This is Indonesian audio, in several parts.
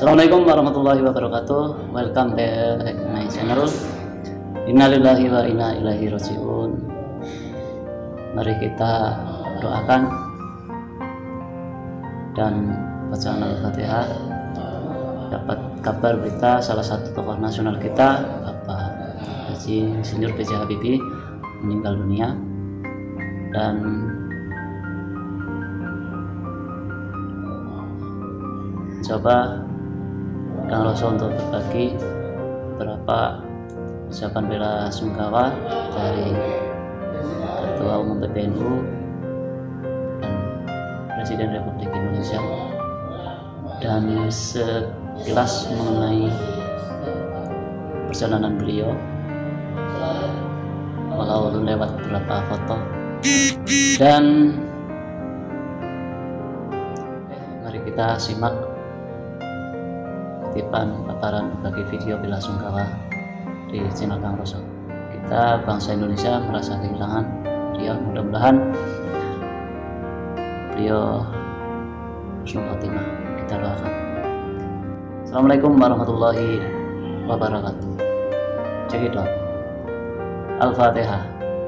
Assalamualaikum warahmatullahi wabarakatuh. Welcome back my channel. Innalillahi wa inna ilaihi rajiun. Mari kita doakan dan bacaan Al-Fatihah. Dapat kabar berita salah satu tokoh nasional kita, Bapak Haji Insinyur B.J. Habibie, meninggal dunia. Dan coba Kang Roso untuk berbagi beberapa ucapan bela sungkawa dari Ketua Umum PBNU dan Presiden Republik Indonesia, dan sekilas mengenai perjalanan beliau walau lewat beberapa foto. Dan mari kita simak kutipan paparan bagi video bela sungkawa di channel Kang Roso. Kita bangsa Indonesia merasa kehilangan beliau, mudah-mudahan beliau husnul khotimah. Kita doakan. Assalamualaikum warahmatullahi wabarakatuh. Cekidot Al-Fatihah.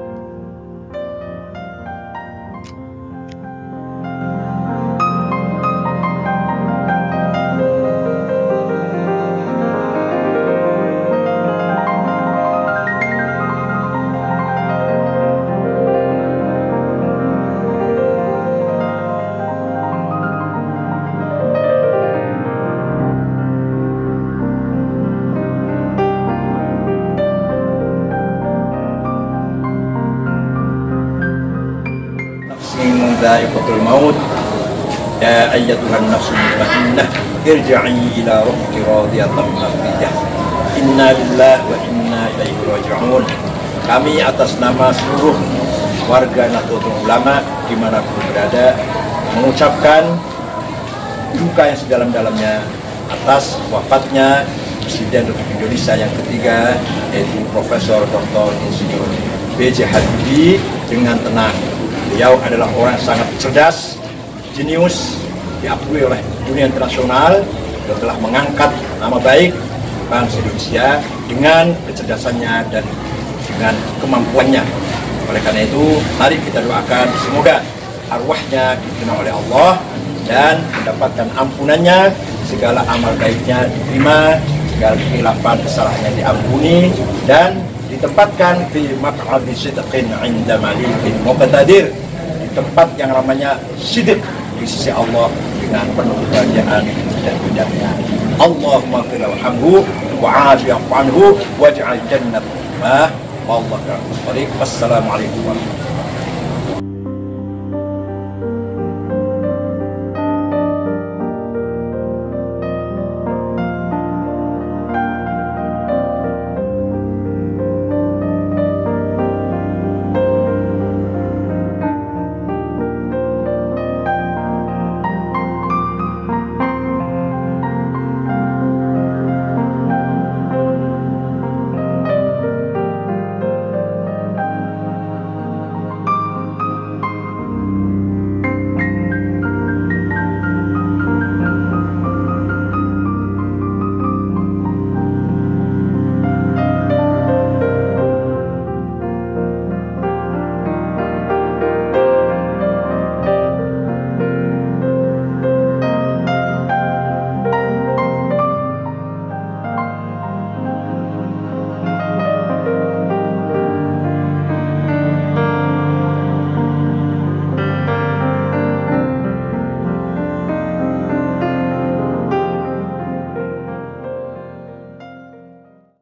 ذائقة الموت يا أيتها النفس المطمئنة ارجعي إلى ربك راضية مرضية إنا لله وإنا إليه راجعون. Kami atas nama seluruh warga Nahdlatul Ulama dimanapun berada mengucapkan duka yang sedalam-dalamnya atas wafatnya Presiden Republik Indonesia yang ketiga, yaitu Profesor Dr. Insinyur B.J. Habibie, dengan tenang. Beliau adalah orang sangat cerdas, jenius, diakui oleh dunia internasional dan telah mengangkat nama baik bangsa Indonesia dengan kecerdasannya dan dengan kemampuannya. Oleh karena itu, mari kita doakan semoga arwahnya diterima oleh Allah dan mendapatkan ampunannya, segala amal baiknya diterima, segala kekhilafan kesalahannya diampuni, dan ditempatkan di maq'adi sidqin 'inda malikin muqtadir, di tempat yang namanya sidq di sisi Allah dengan penuh kebahagiaan dan kemuliaan. Allahumma fir warhamhu wa 'afi'anhu waj'al jannata ma wallahu a'lam. Wassalamualaikum warahmatullahi wabarakatuh.